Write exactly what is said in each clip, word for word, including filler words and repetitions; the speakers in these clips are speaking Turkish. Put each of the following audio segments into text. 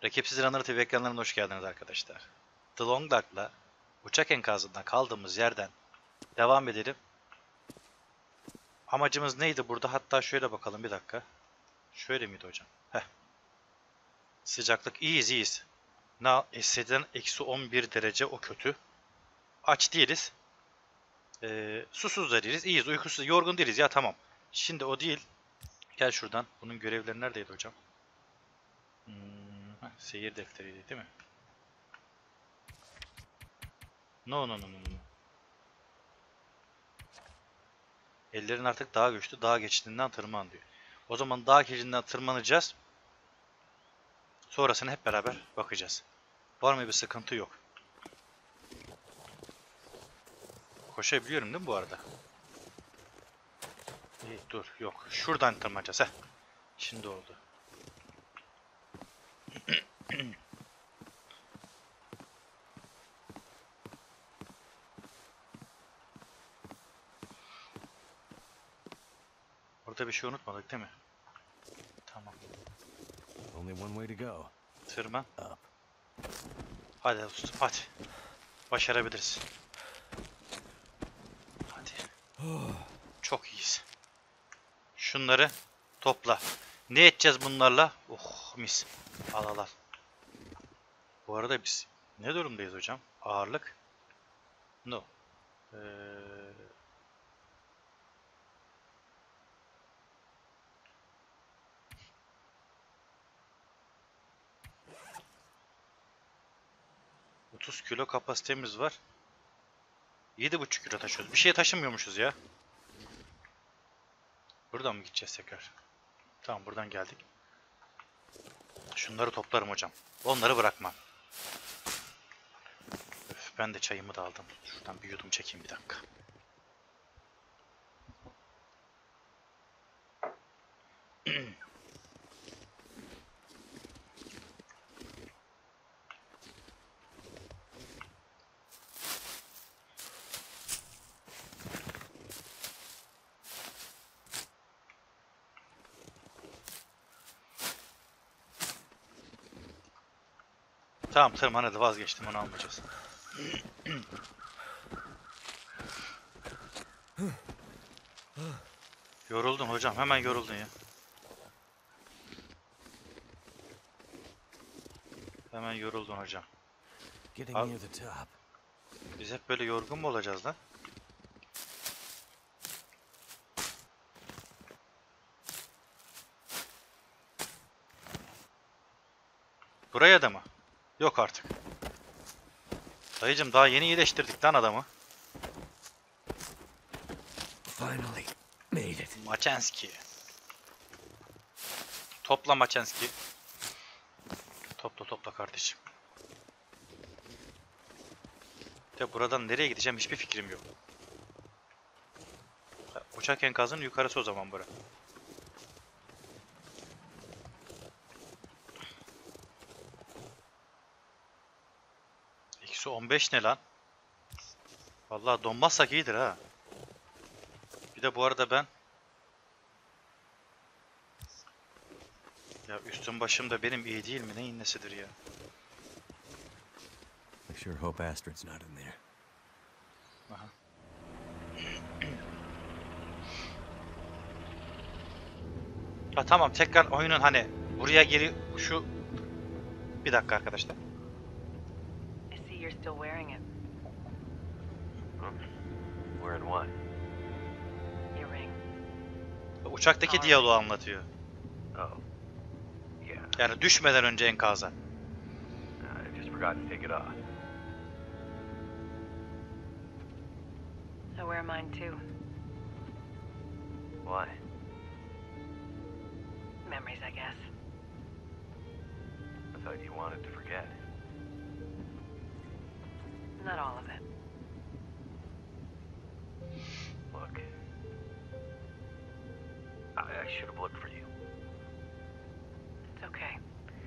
Rakipsiz Runner T V ekranlarına hoş geldiniz arkadaşlar. The Long Dark'la uçak enkazından kaldığımız yerden devam edelim. Amacımız neydi burada? Hatta şöyle bakalım bir dakika. Şöyle miydi hocam? Heh. Sıcaklık iyiyiz iyiyiz. Na S'den eksi on bir derece, o kötü. Aç değiliz. Ee, susuz da değiliz. İyiyiz, uykusuz, yorgun değiliz ya, tamam. Şimdi o değil. Gel şuradan. Bunun görevleri neredeydi hocam? Hmm, heh, seyir defteriydi değil mi? No no no no no. Ellerin artık daha güçlü. Dağ geçidinden tırman diyor. O zaman dağ geçidinden tırmanacağız. Sonrasını hep beraber bakacağız. Var mı bir sıkıntı? Yok. Koşabiliyorum değil mi bu arada? İyi, dur, yok. Şuradan tırmanacağız. Heh. Şimdi oldu. Orada bir şey unutmadık değil mi? Tamam. Only one way to go. Tırman. Up. Hadi dostum, hadi. Başarabiliriz. Hadi. Çok iyiyiz. Şunları topla. Ne edeceğiz bunlarla? Oh mis. Al al al. Bu arada biz ne durumdayız hocam? Ağırlık? No. Ee... otuz kilo kapasitemiz var. yedi buçuk kilo taşıyoruz. Bir şey taşımıyormuşuz ya. Buradan mı gideceğiz tekrar? Tamam, buradan geldik. Şunları toplarım hocam. Onları bırakmam. Öf, ben de çayımı da aldım. Şuradan bir yudum çekeyim bir dakika. Tamam, tırman hadi, vazgeçtim, onu almayacağız. Yoruldun hocam, hemen yoruldun ya. Hemen yoruldun hocam. Getting Al. near the top. Biz hep böyle yorgun mu olacağız lan? Buraya da mı? Yok artık. Dayıcım, daha yeni iyileştirdik lan adamı. Finally made it. Maçenski. Topla Maçenski. Topla topla kardeşim. De buradan nereye gideceğim hiçbir fikrim yok. Uçak enkazının yukarısı o zaman bura. Eksi on beş ne lan? Vallahi donmazsak iyidir ha. Bir de bu arada ben... Ya üstüm başım da benim iyi değil mi? Neyin nesidir ya? I sure hope Astrid's not in there. Aha. Ya tamam, tekrar oyunun hani buraya geri şu... Bir dakika arkadaşlar. I see you're still wearing it. Wearing what? Your ring. Uçaktaki diyaloğu anlatıyor. Oh. Yeah. Yani düşmeden önce enkaza. I just forgot to take it off. I wear mine too. Why? Memories, I guess. I thought you wanted to forget. Not all of it. Look. I, I should have looked for you. It's okay.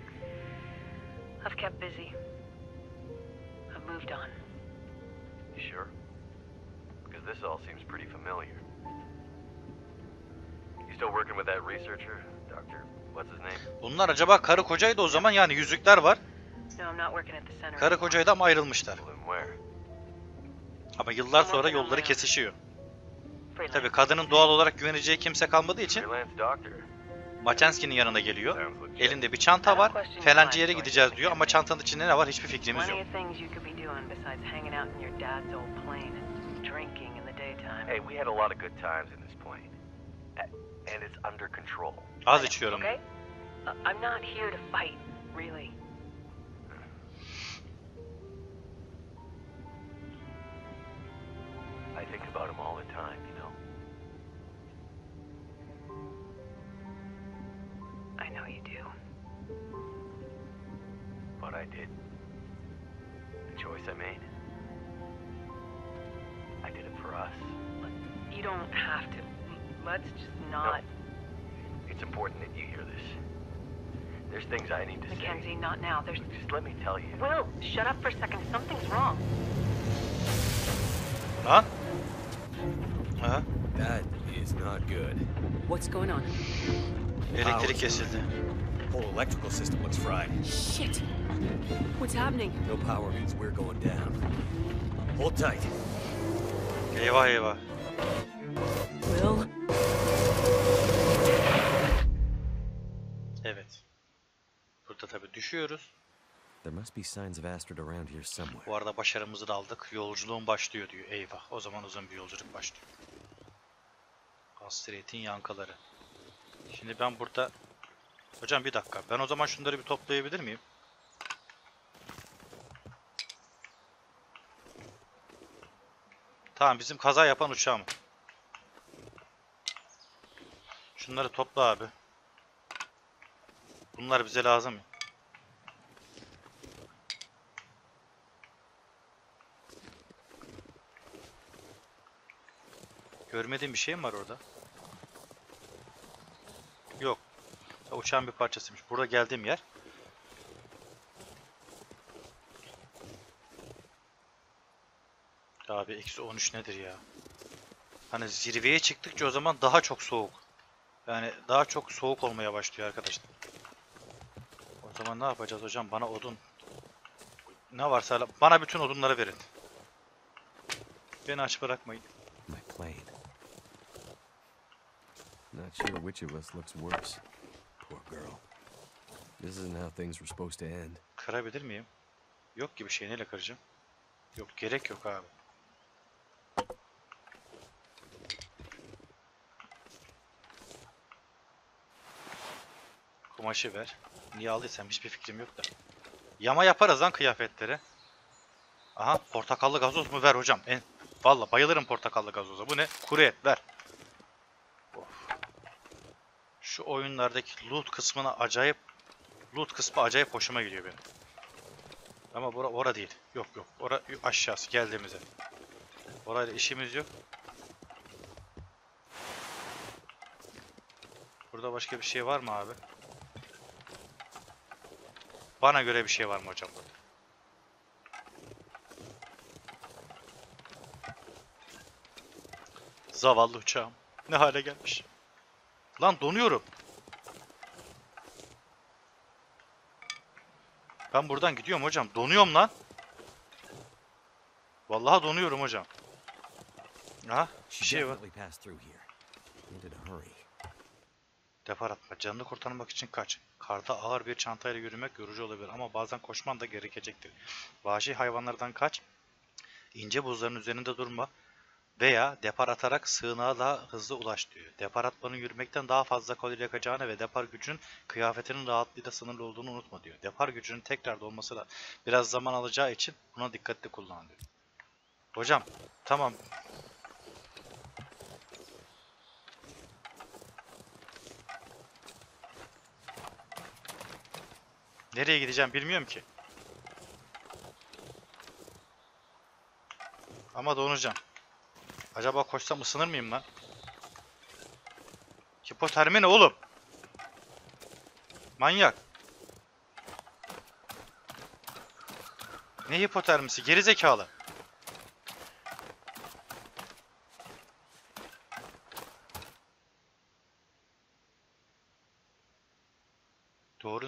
I've kept busy. I've moved on. You sure? Because this all seems pretty familiar. You still working with that researcher, Doctor. What's his name? Bunlar acaba karı kocaydı o zaman, yani yüzükler var. No, I'm not working at the center. Karı anymore. kocaydı ama ayrılmışlar. Well, then where? Ama yıllar sonra yolları kesişiyor. Freelance. Tabii kadının doğal olarak güveneceği kimse kalmadığı için Freelance doctor. Machenski'nin yanına geliyor. Sounds legit. Elinde bir çanta var. Falanca yere gideceğiz diyor ama çantanın içinde ne var hiçbir fikrimiz yok. Plenty of things you could be doing besides hanging out in your dad's old plane and drinking in the daytime. Hey, we had a lot of good times in this plane. A- And it's under control. Az içiyorum. Okay? Uh, I'm not here to fight, really. I think about him all the time, you know. I know you do. But I did. The choice I made. I did it for us. You don't have to. Let's just not. It's important that you hear this. There's things I need to Mackenzie, say. not now. There's. Just let me tell you. Will, shut up for a second. Something's wrong. Lan? Aha. That is not good. What's going on? Elektrik kesildi. Whole electrical system looks fried. Shit. What's happening? No power means we're going down. Hold tight. Eyvah eyvah. Will? Evet. Burada tabii düşüyoruz. There must be signs of Astrid around here somewhere. Bu arada başarımızı da aldık. Yolculuğun başlıyor diyor. Eyvah. O zaman uzun bir yolculuk başlıyor. Astrid'in yankıları. Şimdi ben burada... Hocam bir dakika. Ben o zaman şunları bir toplayabilir miyim? Tamam, bizim kaza yapan uçağım. Şunları topla abi. Bunlar bize lazım. Görmediğim bir şey mi var orada? Yok. Uçağın bir parçasıymış. Burada geldiğim yer. Abi eksi on üç nedir ya? Hani zirveye çıktıkça o zaman daha çok soğuk. Yani daha çok soğuk olmaya başlıyor arkadaşlar. O zaman ne yapacağız hocam? Bana odun. Ne varsa bana bütün odunları verin. Beni aç bırakmayın. My plane. Not sure which of us looks worse. Poor girl. This isn't how things were supposed to end. Kırabilir miyim? Yok gibi şey, neyle kıracağım? Yok, gerek yok abi. Kumaşı ver. Niye aldıysam hiçbir fikrim yok da. Yama yaparız lan kıyafetleri. Aha, portakallı gazoz mu? Ver hocam. En... Valla bayılırım portakallı gazoza. Bu ne? Kuru et ver. Of. Şu oyunlardaki loot kısmına acayip... Loot kısmı acayip hoşuma gidiyor benim. Ama bura, ora değil. Yok yok. Ora aşağısı geldiğimizde. Orayla işimiz yok. Burada başka bir şey var mı abi? Bana göre bir şey var mı hocam burada? Zavallı uçağım. Ne hale gelmiş. Lan donuyorum. Ben buradan gidiyorum hocam. Donuyorum lan. Vallahi donuyorum hocam. Aha, bir She şey var. definitely passed through here. Need to hurry. Depar atma. Canını kurtarmak için kaç. Karda ağır bir çantayla yürümek yorucu olabilir ama bazen koşman da gerekecektir. Vahşi hayvanlardan kaç. İnce buzların üzerinde durma. Veya depar atarak sığınağa daha hızlı ulaş diyor. Depar atmanın yürümekten daha fazla kalori yakacağını ve depar gücünün kıyafetinin rahatlığıyla sınırlı olduğunu unutma diyor. Depar gücünün tekrar dolması da biraz zaman alacağı için buna dikkatli kullan diyor. Hocam tamam. Nereye gideceğim bilmiyorum ki. Ama donacağım. Acaba koşsam ısınır mıyım lan? Hipotermi ne oğlum? Manyak. Ne hipotermisi? Geri zekalı.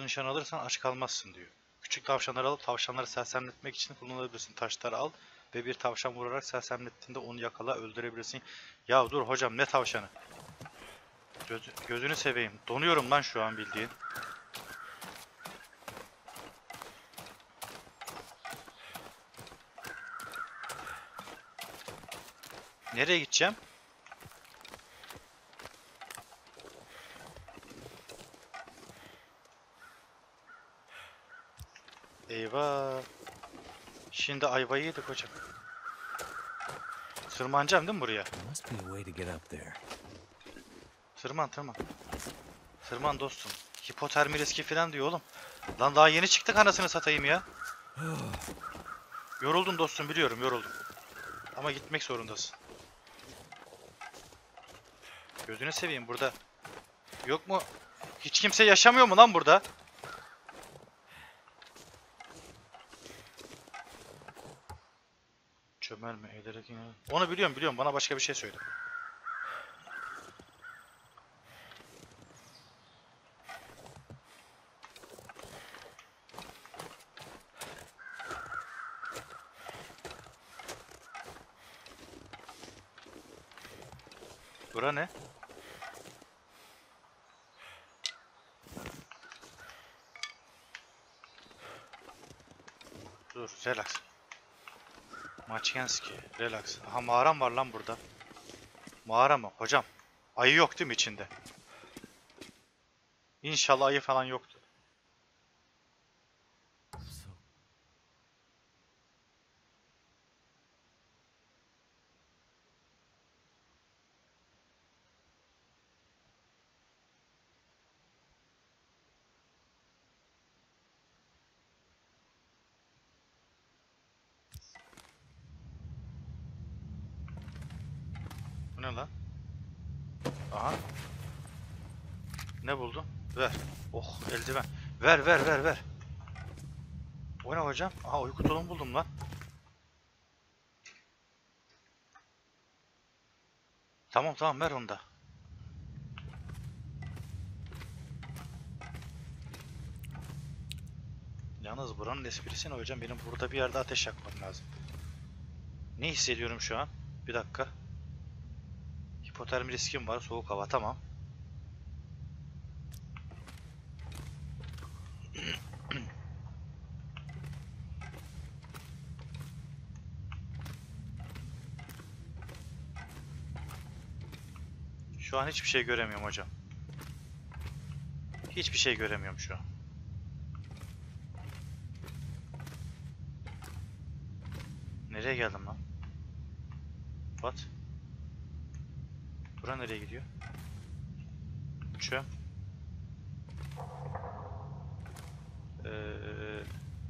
nişan alırsan aç kalmazsın diyor. Küçük tavşanları alıp tavşanları sersemletmek için kullanabilirsin. Taşları al ve bir tavşan vurarak sersemlettiğinde onu yakala, öldürebilirsin. Ya dur hocam, ne tavşanı? Göz, gözünü seveyim. Donuyorum lan şu an bildiğin. Nereye gideceğim? Eyvah. Şimdi ayvayı yedik hocam. Tırmanacağım değil mi buraya? There must be a way to get up there. Tırman tırman. Tırman dostum. Hipotermi riski falan diyor oğlum. Lan daha yeni çıktık anasını satayım ya. Yoruldum dostum, biliyorum yoruldum. Ama gitmek zorundasın. Gözünü seveyim burada. Yok mu? Hiç kimse yaşamıyor mu lan burada? Çömelme eğilerek yine. Onu biliyorum biliyorum, bana başka bir şey söyle. Bura ne? Dur, relax. Maçkenski, relax. Aha, mağaram var lan burada. Mağara mı? Hocam, ayı yok değil mi içinde? İnşallah ayı falan yoktu. So, Bu ne lan? Aha. Ne buldun? Ver. Oh, eldiven. Ver ver ver ver. O ne hocam? Aha, uyku tulumu buldum lan. Tamam tamam, ver onu da. Yalnız buranın esprisi ne hocam? Benim burada bir yerde ateş yakmam lazım. Ne hissediyorum şu an? Bir dakika. Hipotermi riskim var. Soğuk hava, tamam. Şu an hiçbir şey göremiyorum hocam. Hiçbir şey göremiyorum şu an. Nereye geldim lan? What? Bura nereye gidiyor? Çöm. Ee...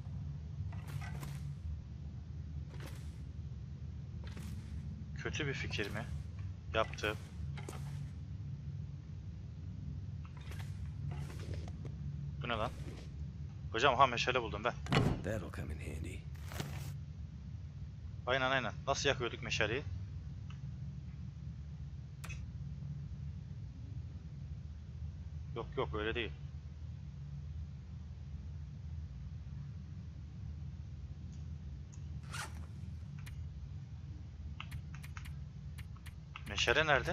Kötü bir fikir mi? Yaptığım. Bu ne lan? Hocam ha, meşale buldum ben. that'll come in handy. Aynen aynen. Nasıl yakıyorduk meşaleyi? Yok yok, öyle değil. Meşale nerede?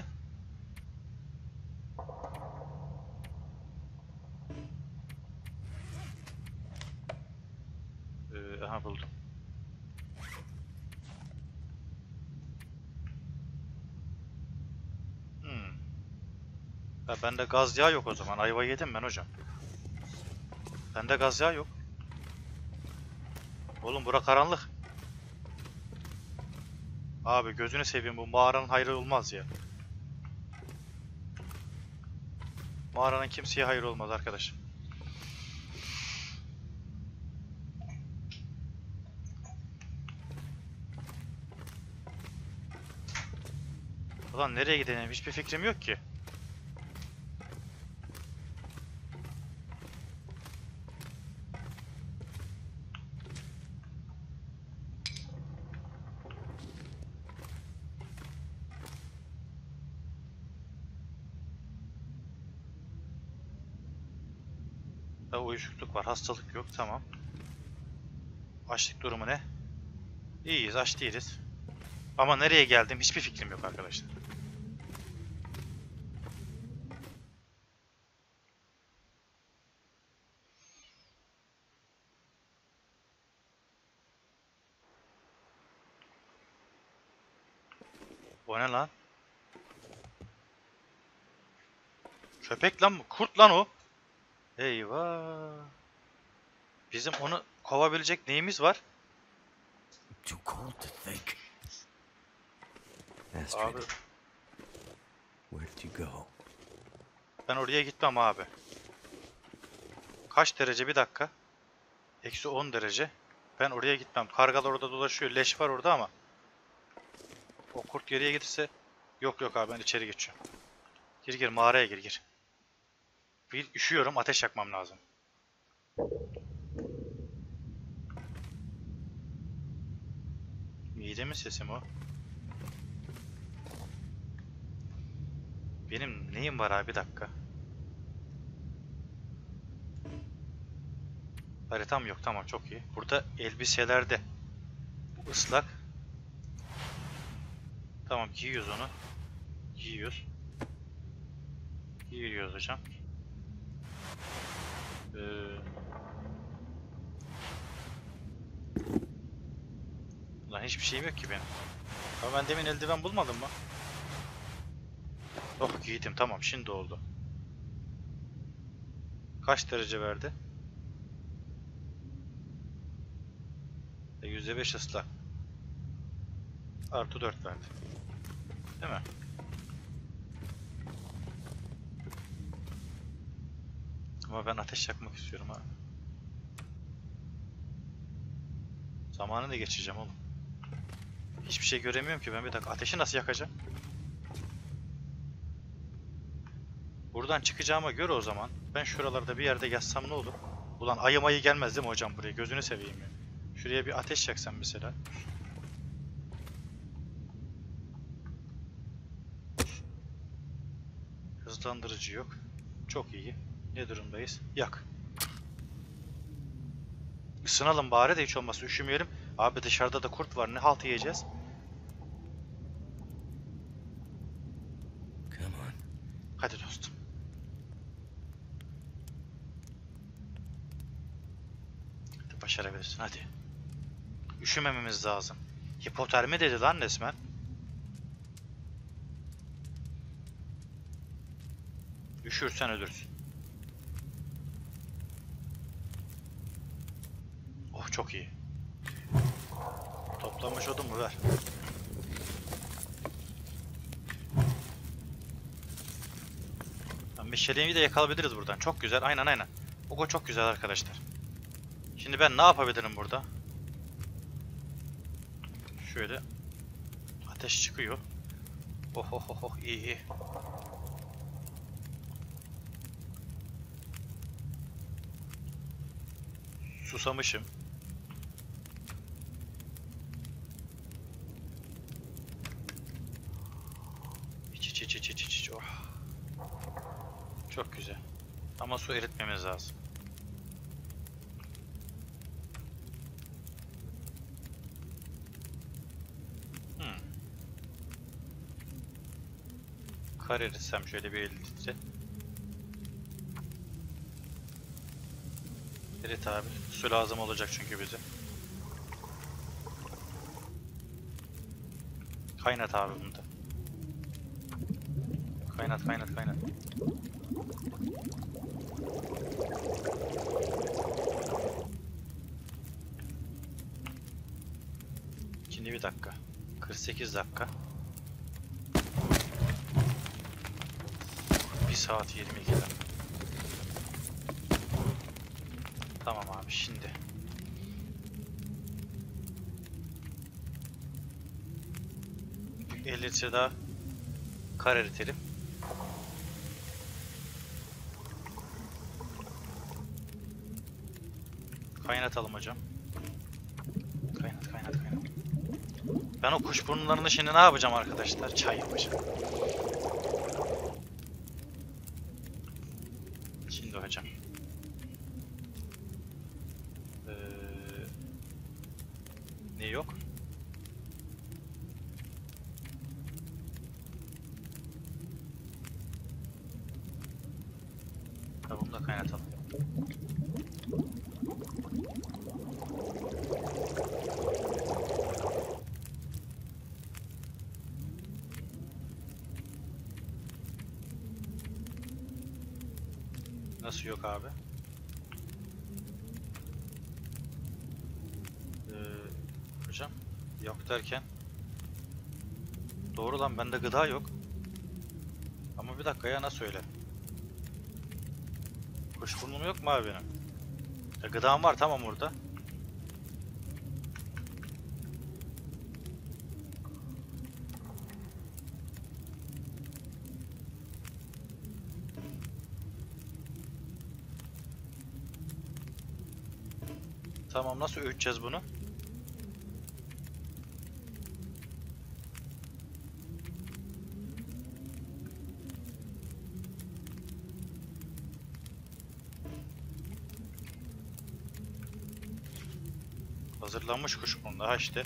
Ee, aha, buldum. Hmm. Ya bende gaz yağı yok o zaman. Ayva yedim ben hocam. Bende gaz yağı yok. Oğlum bura karanlık. Abi gözünü seveyim, bu mağaranın hayrı olmaz ya. Mağaranın kimseye hayrı olmaz arkadaşım. Ulan nereye gidelim, hiçbir fikrim yok ki. Kanda uyuşukluk var. Hastalık yok. Tamam. Açlık durumu ne? İyiyiz. Aç değiliz. Ama nereye geldim hiçbir fikrim yok arkadaşlar. O ne lan? Köpek lan mı? Kurt lan o. Eyvah. Bizim onu kovabilecek neyimiz var? Too cold to think. Abi Astrid, where did you go? ben oraya gitmem abi. Kaç derece bir dakika? Eksi on derece. Ben oraya gitmem. Kargalar orada dolaşıyor. Leş var orada ama. O kurt geriye giderse. Yok yok abi ben içeri geçiyorum. Gir gir mağaraya gir gir. Bir üşüyorum ateş yakmam lazım. Mide mi sesim o? Benim neyim var abi bir dakika. Haritam yok tamam çok iyi. Burada elbiselerde bu ıslak. Tamam giyiyoruz onu. Giyiyoruz. Giyiyoruz hocam. Ee... Ulan hiçbir şeyim yok ki benim. Ama ben demin eldiven bulmadım mı? Oh giydim tamam şimdi oldu. Kaç derece verdi? E, yüzde beş ıslak. Artı dört verdi. Değil mi? Ama ben ateş yakmak istiyorum abi. Zamanı da geçeceğim oğlum. Hiçbir şey göremiyorum ki ben bir dakika. Ateşi nasıl yakacağım? Buradan çıkacağıma göre o zaman ben şuralarda bir yerde yatsam ne olur? Ulan ayı mayı gelmez değil mi hocam buraya? Gözünü seveyim ya. Şuraya bir ateş yaksam mesela. Hızlandırıcı yok. Çok iyi. Ne durumdayız? Yak. Isınalım bari de hiç olmazsa üşümeyelim. Abi dışarıda da kurt var. Ne halt yiyeceğiz? Come on. Hadi dostum. Hadi başarabilirsin hadi. Üşümememiz lazım. Hipotermi dedi lan resmen. Üşürsen ölürsün. Oh çok iyi. Toplanmış odun mu ver. Meşaleyi de yakalayabiliriz buradan. Çok güzel. Aynen aynen. Ogo çok güzel arkadaşlar. Şimdi ben ne yapabilirim burada? Şöyle. Ateş çıkıyor. Oh oh oh oh iyi iyi. Susamışım. İç iç iç iç iç iç. Oh. Çok güzel. Ama su eritmemiz lazım. Hmm. Kar eritsem şöyle bir elli litre. Erit abi. Su lazım olacak çünkü bize. Kaynat abi bunu da. Kaynat kaynat kaynat. Şimdi bir dakika. kırk sekiz dakika. bir saat yirmi iki dakika. Tamam abi şimdi. elli litre daha kar eritelim. Kaynatalım hocam. Kaynat kaynat kaynat. Ben o kuşburnularını şimdi ne yapacağım arkadaşlar? Çay yapacağım. Şimdi hocam. Ne yok? Ha, bunu da kaynatalım. Nasıl yok abi? Ee, hocam yok derken doğru lan, bende gıda yok. Ama bir dakika ya, nasıl öyle? Kuşburnum yok mu abi benim? Ya gıdam var tamam orada. Tamam, nasıl öğüteceğiz bunu? Hazırlanmış kuşburnu daha işte.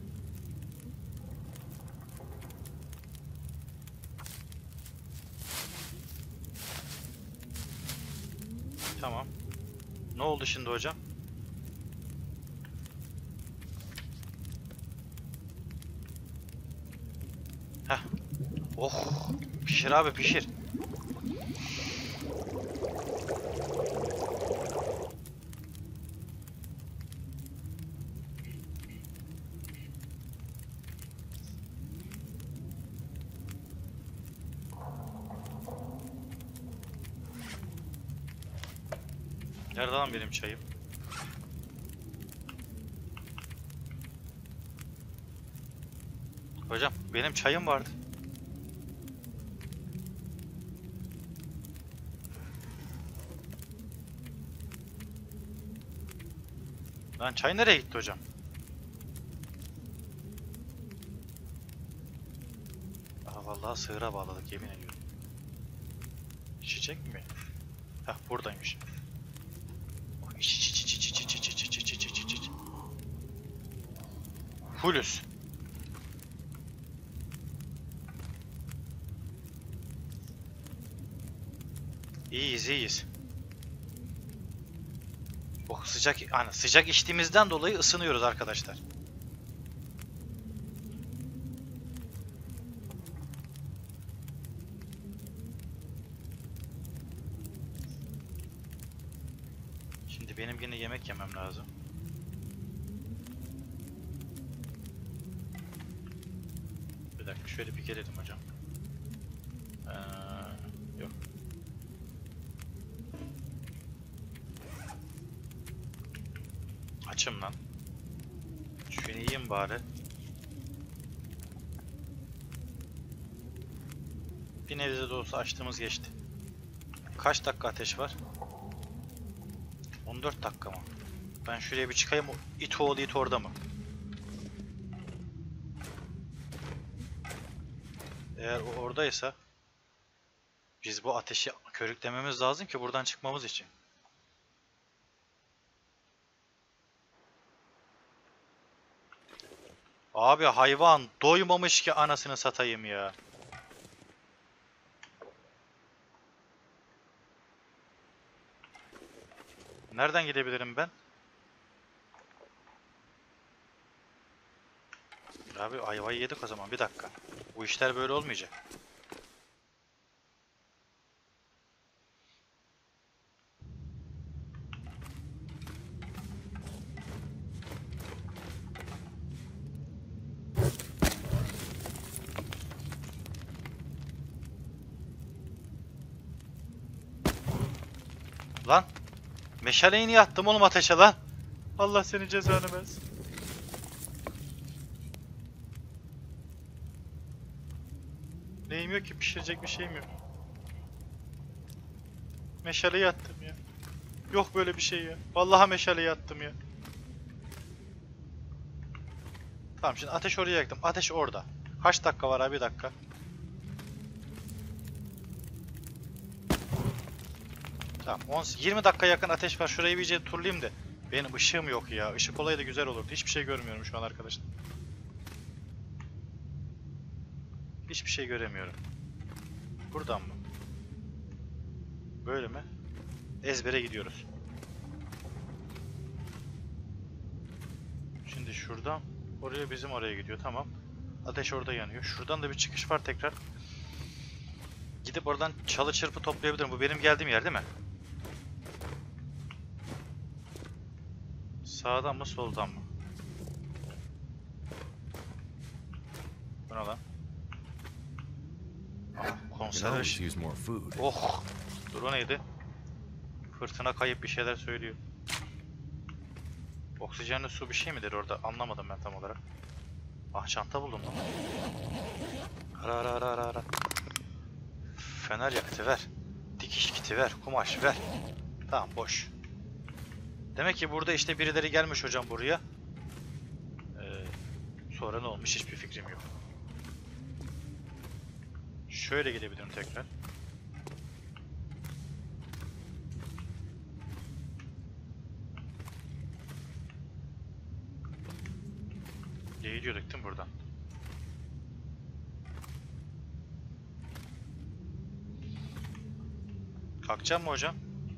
Tamam. Ne oldu şimdi hocam? Heh. Oh. Pişir abi pişir. Nerede lan benim çayım? Hocam benim çayım vardı. Lan çay nereye gitti hocam? Aa, vallahi sığıra bağladık yemin ediyorum. İçecek mi? Heh, buradaymış. Oh, iç iç iç iç iç iç iç iç iç iç iç iç iç. Fullüz. İyiyiz iyiyiz. Oh, sıcak, hani sıcak içtiğimizden dolayı ısınıyoruz arkadaşlar. Şimdi benim yine yemek yemem lazım. Bir dakika şöyle bir gelelim hocam. Ee, yok. Açım lan. Şunu yiyeyim bari. Bir nebze de olsa açtığımız geçti. Kaç dakika ateş var? on dört dakika mı? Ben şuraya bir çıkayım. İt oğlu it orada mı? Eğer o oradaysa biz bu ateşi körüklememiz lazım ki buradan çıkmamız için. Abi hayvan doymamış ki anasını satayım ya. Nereden gidebilirim ben? Abi ayvayı yedik o zaman, bir dakika. Bu işler böyle olmayacak. Lan! Meşaleyi niye attım oğlum ateşe lan? Allah senin cezanı versin. Neyim yok ki, pişirecek bir şeyim yok. Meşaleyi attım ya. Yok böyle bir şey ya. Vallahi meşaleyi attım ya. Tamam, şimdi ateş oraya yaktım. Ateş orada. Kaç dakika var abi? Bir dakika. Tamam. on, yirmi dakika yakın ateş var. Şurayı bir iyice turlayayım da Benim ışığım yok ya. Işık olayı da güzel olurdu. Hiçbir şey görmüyorum şu an arkadaşlar. Hiçbir şey göremiyorum. Buradan mı? Böyle mi? Ezbere gidiyoruz. Şimdi şuradan oraya, bizim oraya gidiyor. Tamam. Ateş orada yanıyor. Şuradan da bir çıkış var tekrar. Gidip oradan çalı çırpı toplayabilirim. Bu benim geldiğim yer değil mi? Sağdan mı soldan mı? Bu ne lan? Aa, Can konserve. always use more food. Oh! Dur, o neydi? Fırtına kayıp bir şeyler söylüyor. Oksijenli su bir şey midir orada? Anlamadım ben tam olarak. Ah, çanta buldum lan. Ara ara ara ara ara. Fener yakıtı ver. Dikiş kiti ver. Kumaş ver. Tamam, boş. Demek ki burada işte birileri gelmiş hocam buraya. Ee, sonra ne olmuş hiçbir fikrim yok. Şöyle gidebilirim tekrar. Gidiyorduk değil mi buradan? Kalkacağım mı hocam?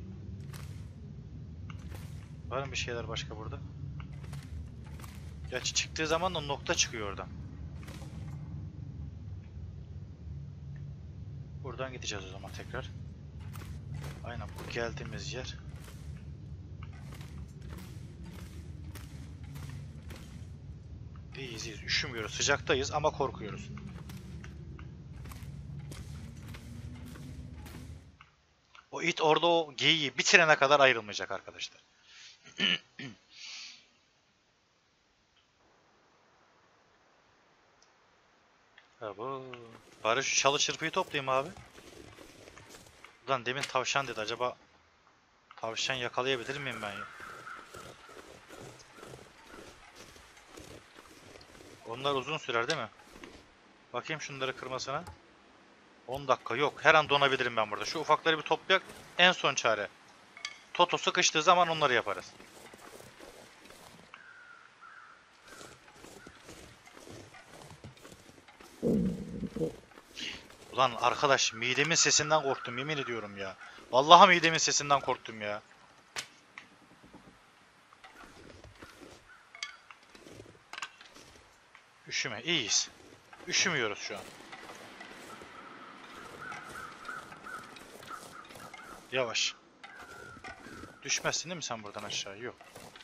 Var mı bir şeyler başka burada? Gerçi çıktığı zaman da nokta çıkıyor oradan. Buradan gideceğiz o zaman tekrar. Aynen, bu geldiğimiz yer. İyiyiz, iyiyiz. Üşümüyoruz, sıcaktayız ama korkuyoruz. O it orada o geyiği bitirene kadar ayrılmayacak arkadaşlar. Ha bu. Bari şu çalı çırpıyı toplayayım abi. Ulan demin tavşan dedi. Acaba tavşan yakalayabilir miyim ben ya? Onlar uzun sürer değil mi? Bakayım şunları kırmasına. on dakika yok. Her an donabilirim ben burada. Şu ufakları bir toplayak. En son çare. Toto sıkıştığı zaman onları yaparız. Ulan arkadaş, midemin sesinden korktum, yemin ediyorum ya. Vallahi midemin sesinden korktum ya. Üşüme, iyiyiz. Üşümüyoruz şu an. Yavaş. Düşmezsin değil mi sen buradan aşağı? Yok.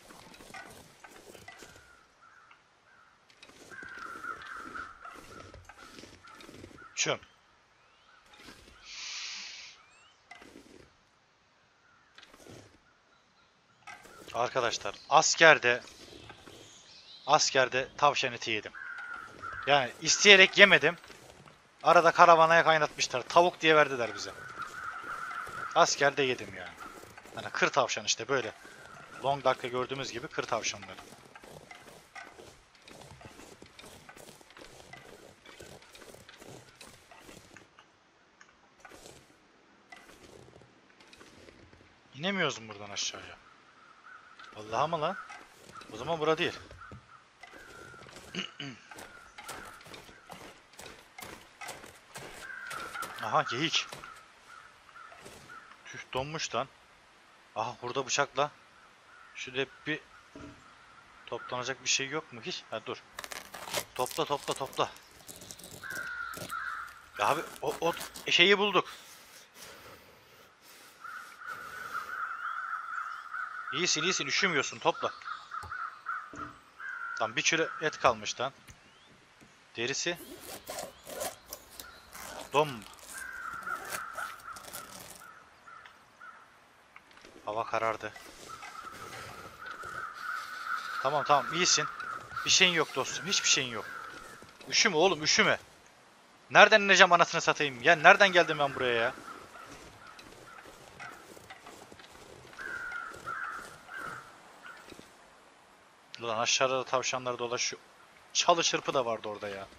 Çöm. Arkadaşlar, askerde askerde tavşan eti yedim. Yani isteyerek yemedim. Arada karavanaya kaynatmışlar. Tavuk diye verdiler bize. Askerde yedim yani. Hani kır tavşan işte böyle. Long Dark'ta gördüğümüz gibi kır tavşanları. İnemiyoruz mu buradan aşağıya? Vallahi mı lan? O zaman bura değil. Aha, geyik. Tüh, donmuş lan. Aha, burada bıçakla. Şurada bir toplanacak bir şey yok mu hiç? Ha, dur. Topla topla topla. Ya abi, o, o şeyi bulduk. İyisin iyisin, üşümüyorsun, topla. Lan bir kilo et kalmış lan. Derisi. Dom. Hava karardı. Tamam tamam, iyisin. Bir şeyin yok dostum, hiçbir şeyin yok. Üşüme oğlum, üşüme. Nereden ineceğim anasını satayım? Ya nereden geldim ben buraya ya? Ulan aşağıda da tavşanlar dolaşıyor. Çalı çırpı da vardı orada ya.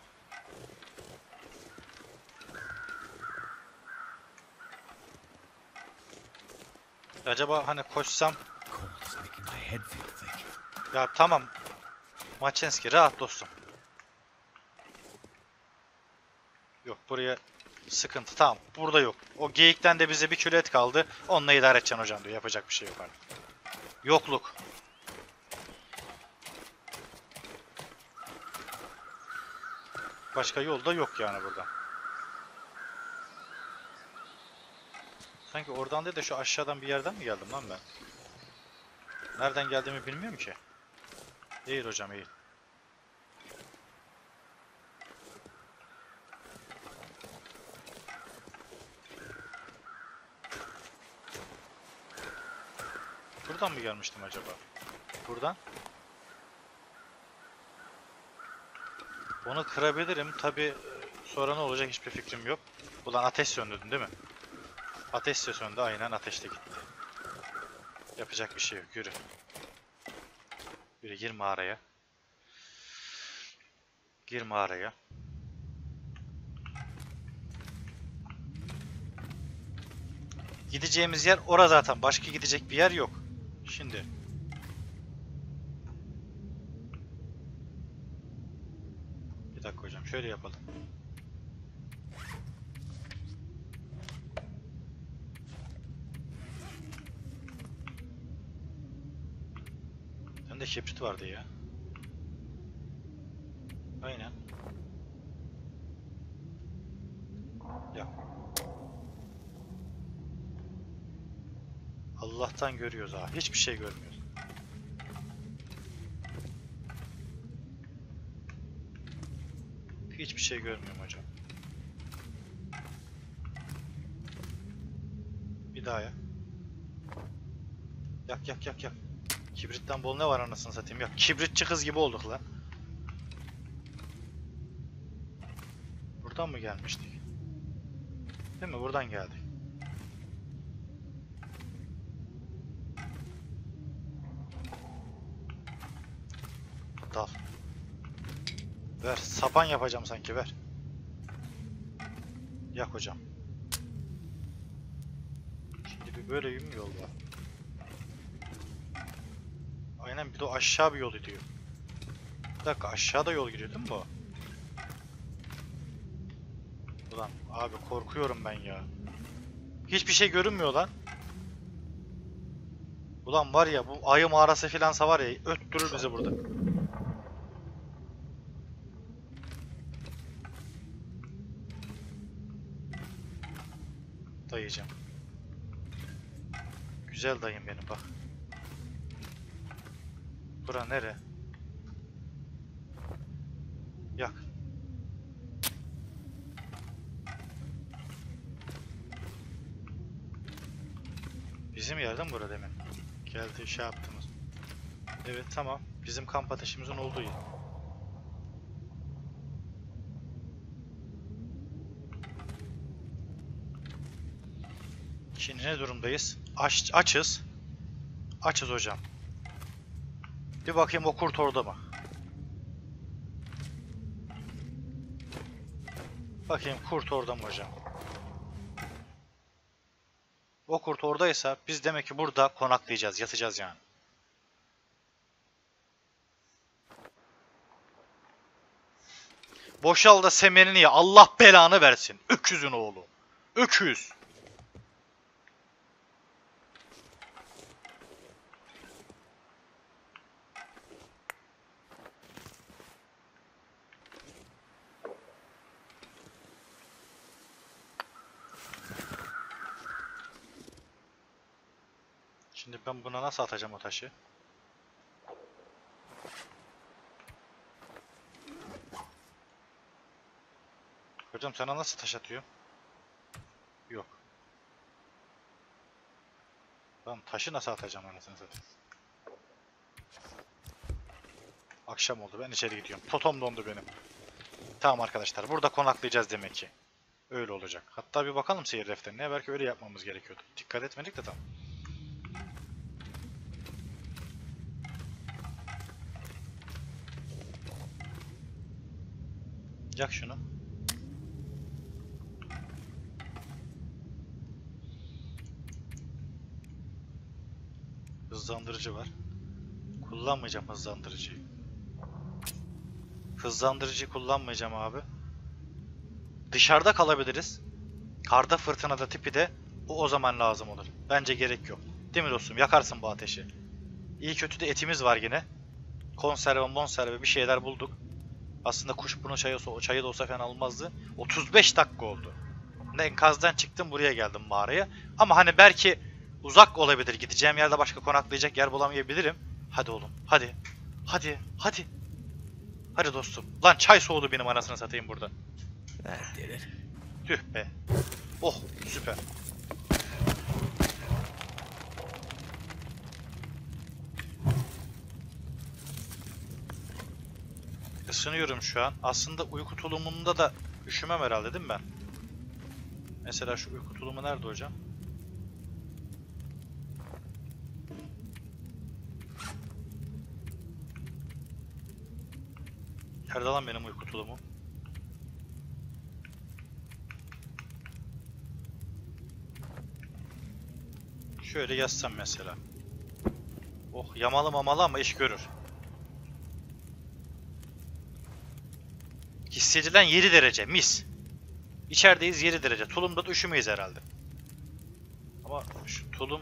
Acaba hani koşsam... Cold is making my head feel Ya tamam. Maçenski rahat dostum. Yok buraya sıkıntı. Tamam. Burada yok. O geyikten de bize bir kilo et kaldı. Onunla idare edeceksin hocam diyor. Yapacak bir şey yok artık. Yokluk. Başka yol da yok yani buradan. Sanki oradan değil de şu aşağıdan bir yerden mi geldim lan ben? Nereden geldiğimi bilmiyorum ki. Eğil hocam eğil. Buradan mı gelmiştim acaba? Buradan. Onu kırabilirim. Tabi sonra ne olacak hiçbir fikrim yok. Ulan ateş söndürdün değil mi? Ateş de söndü. Aynen ateş de gitti. Yapacak bir şey yok. Yürü. Yürü gir mağaraya. Gir mağaraya. Gideceğimiz yer orada zaten. Başka gidecek bir yer yok. Şimdi. Bir dakika hocam. Şöyle yapalım. Sende kibrit vardı ya. Aynen. Yap. Allah'tan görüyoruz ha. Hiçbir şey görmüyoruz. Hiçbir şey görmüyorum hocam. Bir daha yak. Yak yak yak yak. Kibritten bol ne var anasını satayım yak. Kibritçi kız gibi olduk lan. Buradan mı gelmiştik? Değil mi? Buradan geldik. Dal. Ver. Sapan yapacağım sanki ver. Yak hocam. Şimdi bir böyle bir yol var. Aynen bir de aşağı bir yol gidiyor. Bir dakika aşağıda yol gidiyor değil mi bu? Ulan abi korkuyorum ben ya. Hiçbir şey görünmüyor lan. Ulan var ya bu ayı mağarası filansa var ya öttürür bizi burada. Dayıcım. Güzel dayım benim bak. Bura nere? Yak. Bizim yerden bura demin. Geldi şey yaptınız. Evet tamam. Bizim kamp ateşimizin olduğu yer. Şimdi ne durumdayız? Aç, açız. Açız hocam. Bir bakayım o kurt orada mı? Bakayım kurt orada mı hocam? O kurt oradaysa biz demek ki burada konaklayacağız, yatacağız yani. Boşal da semerini ya. Allah belanı versin. Öküzün oğlu. Öküz. Şimdi ben buna nasıl atacağım o taşı? Hocam sana nasıl taş atıyor? Yok. Ben taşı nasıl atacağım anasını satayım? Akşam oldu ben içeri gidiyorum. Totom dondu benim. Tamam arkadaşlar burada konaklayacağız demek ki. Öyle olacak. Hatta bir bakalım seyir defterine. Belki öyle yapmamız gerekiyordu. Dikkat etmedik de tamam. Yak şunu. Hızlandırıcı var. Kullanmayacağım hızlandırıcıyı. Hızlandırıcıyı kullanmayacağım abi. Dışarıda kalabiliriz. Karda fırtınada tipi de o o zaman lazım olur. Bence gerek yok. Değil mi dostum? Yakarsın bu ateşi. İyi kötü de etimiz var yine. Konserve, monserve bir şeyler bulduk. Aslında kuşburnu çayı, o çayı da olsa fena olmazdı. otuz beş dakika oldu. Enkazdan çıktım, buraya geldim mağaraya. Ama hani belki uzak olabilir. Gideceğim yerde başka konaklayacak yer bulamayabilirim. Hadi oğlum. Hadi. Hadi. Hadi. Hadi dostum. Lan çay soğudu benim anasını satayım burada. That did it. Tüh be. Oh süper. Isınıyorum şu an. Aslında uyku tulumunda da üşümem herhalde değil mi ben? Mesela şu uyku tulumu nerede hocam? Nerede lan benim uyku tulumum? Şöyle yazsam mesela. Oh yamalı mamalı ama iş görür. Hissedilen yedi derece mis. İçerideyiz yedi derece. Tulumda da üşümeyiz herhalde. Ama şu tulum...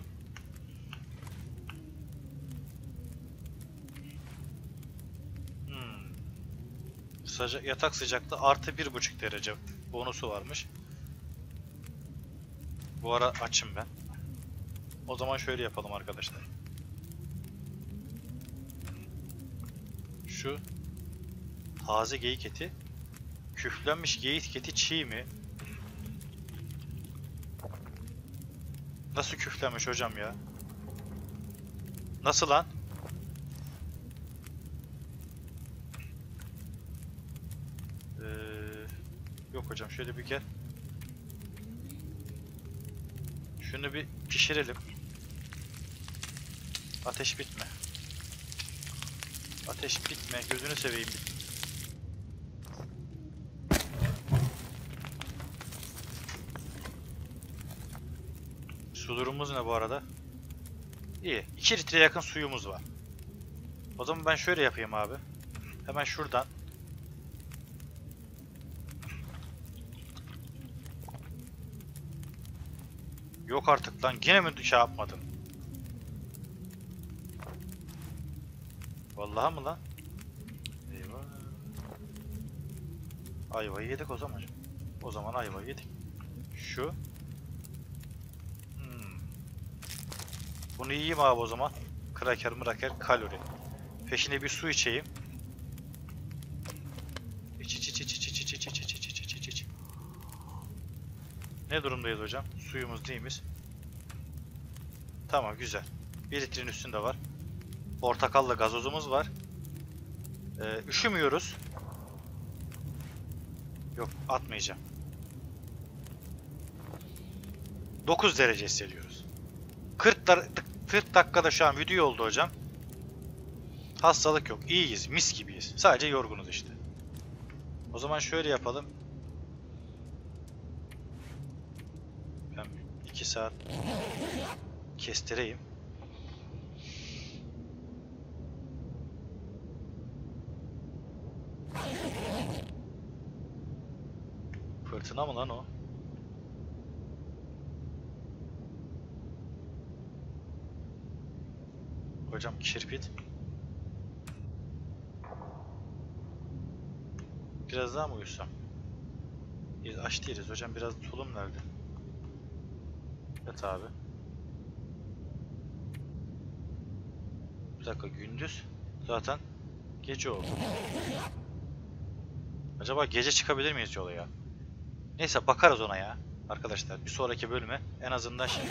Hmm. Sıca yatak sıcaklığı artı bir buçuk derece bonusu varmış. Bu ara açım ben. O zaman şöyle yapalım arkadaşlar. Şu taze geyik eti, küflenmiş geyik eti çiğ mi? Nasıl küflenmiş hocam ya? Nasıl lan? Ee, yok hocam şöyle bir gel. Şunu bir pişirelim. Ateş bitme. Ateş bitme. Gözünü seveyim. Su durumumuz ne bu arada? İyi. iki litreye yakın suyumuz var. O zaman ben şöyle yapayım abi. Hemen şuradan. Yok artık lan. Yine mi şey yapmadım? Vallahi mı lan? Eyvah. Ayvayı yedik o zaman. O zaman ayvayı yedik. Şu. Hmm. Bunu yiyeyim abi o zaman. Kraker mraker kalori. Peşine bir su içeyim. İç iç iç iç iç iç iç iç iç iç iç iç iç iç. Ne durumdayız hocam? Suyumuz neyimiz? Tamam güzel. Bir litrenin üstünde var. Portakallı gazozumuz var. Ee, üşümüyoruz. Yok atmayacağım. dokuz derece hissediyoruz. kırk, kırk dakikada şu an video oldu hocam. Hastalık yok. İyiyiz. Mis gibiyiz. Sadece yorgunuz işte. O zaman şöyle yapalım. Ben iki saat kestireyim. Fırtına mı lan o? Hocam kirpit. Biraz daha mı uyusam? Biz aç değiliz hocam, biraz tulum nerede? Evet abi. Bir dakika, gündüz zaten gece oldu. Acaba gece çıkabilir miyiz yola ya? Neyse bakarız ona ya arkadaşlar. Bir sonraki bölüme en azından şimdi.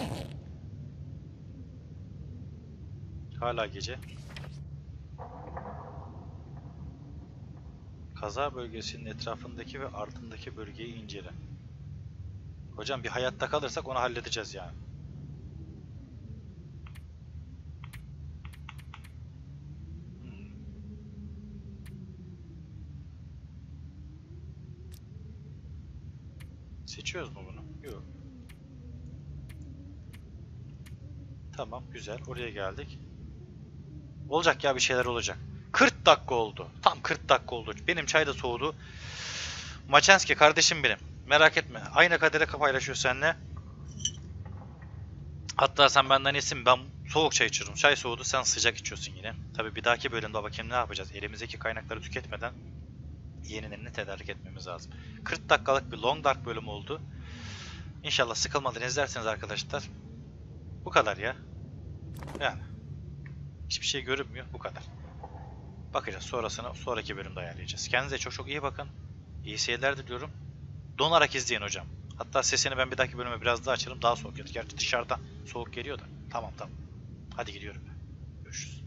Hala gece. Kaza bölgesinin etrafındaki ve ardındaki bölgeyi incele. Hocam bir hayatta kalırsak onu halledeceğiz yani. Hmm. Seçiyoruz mu bunu? Yok. Tamam güzel. Oraya geldik. Olacak ya, bir şeyler olacak. kırk dakika oldu. Tam kırk dakika oldu. Benim çay da soğudu. Maçenski kardeşim benim. Merak etme. Aynı kadere paylaşıyor seninle. Hatta sen benden iyisin. Ben soğuk çay içiyorum. Çay soğudu. Sen sıcak içiyorsun yine. Tabi bir dahaki bölümde bakayım ne yapacağız. Elimizdeki kaynakları tüketmeden yenilerini tedarik etmemiz lazım. kırk dakikalık bir Long Dark bölüm oldu. İnşallah sıkılmadan izlerseniz arkadaşlar. Bu kadar ya. Yani. Hiçbir şey görünmüyor. Bu kadar. Bakacağız. Sonrasını sonraki bölümde ayarlayacağız. Kendinize çok çok iyi bakın. İyi seyirler diliyorum. Donarak izleyin hocam. Hatta sesini ben bir dahaki bölüme biraz daha açarım. Daha soğuk gelir. Gerçi dışarıda soğuk geliyor da. Tamam tamam. Hadi gidiyorum. Görüşürüz.